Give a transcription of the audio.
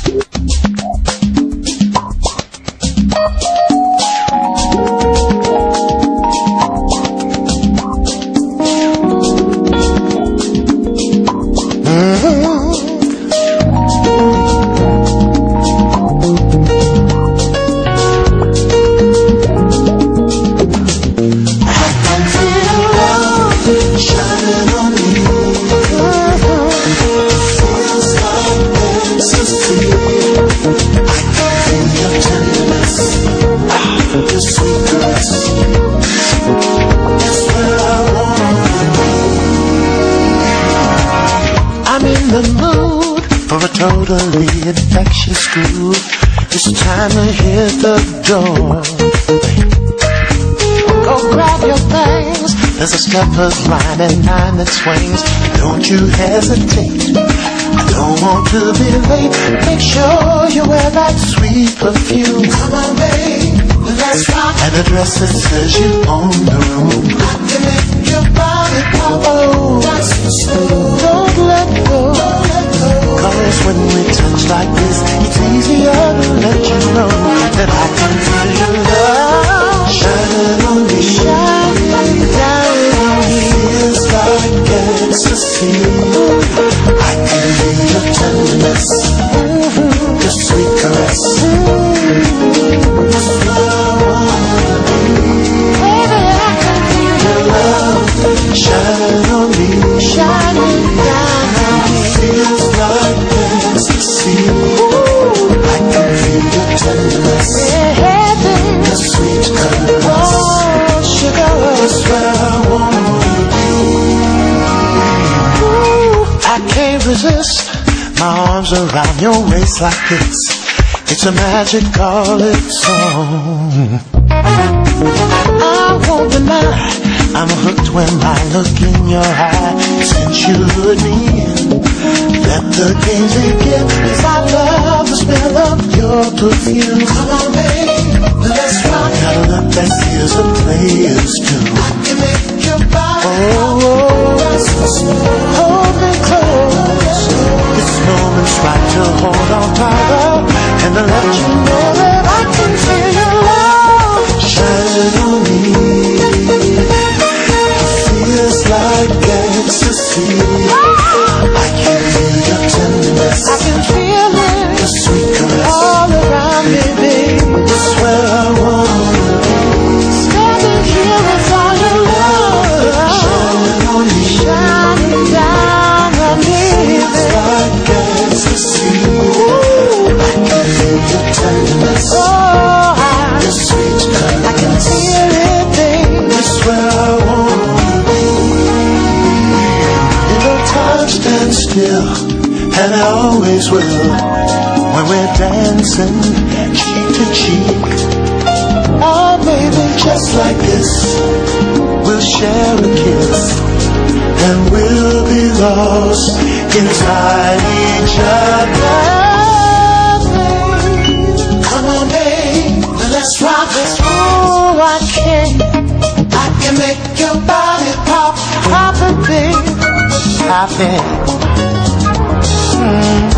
Totally infectious groove. It's time to hit the door. Go grab your things. There's a stepper's line at 9 that swings. Don't you hesitate. I don't want to be late. Make sure you wear that sweet perfume. Come on, babe, let's rock. And a dress that says you own the room. I can make your body pop. Oh, that's smooth. Don't let go. Don't let go. Cause when we touch like this, it's easier to let you know that I can feel your love shining on me, shining down on me. Feels like ecstasy. I can feel your tenderness, your sweet caress. That's what I want. Baby, I can feel your love shining on me, shining down on me. Feels like ecstasy. I can feel your tenderness, your sweet caress. Oh, sugar, that's where I wanna be. I can't resist my arms around your waist like this. It's a magic all its own. I won't deny I'm hooked when I look in your eye. Since you lured me in, let the games begin. 'Cause I love the smell of your perfume. Come on, babe, let's rock. Got a look that feels a player's tune. I can make your body hold me close. This moment's right to hold on tighter and to let you know that I can feel your love shining on me. Feels like ecstasy. I can feel your tenderness. I can feel it. Your sweet caress all around me, babe. That's where I wanna be. Standing here with all your love shining on me, shining down on me. Feels like ecstasy. I can feel your tenderness. Oh, your sweet caress. I can feel it, babe. That's where I wanna be. You know, time stands still, and I always will, when we're dancing cheek to cheek. Oh, baby, just like this, we'll share a kiss, and we'll be lost inside each other. Come on, babe, let's rock this. Oh, I can make your body pop, pop it, babe, pop it.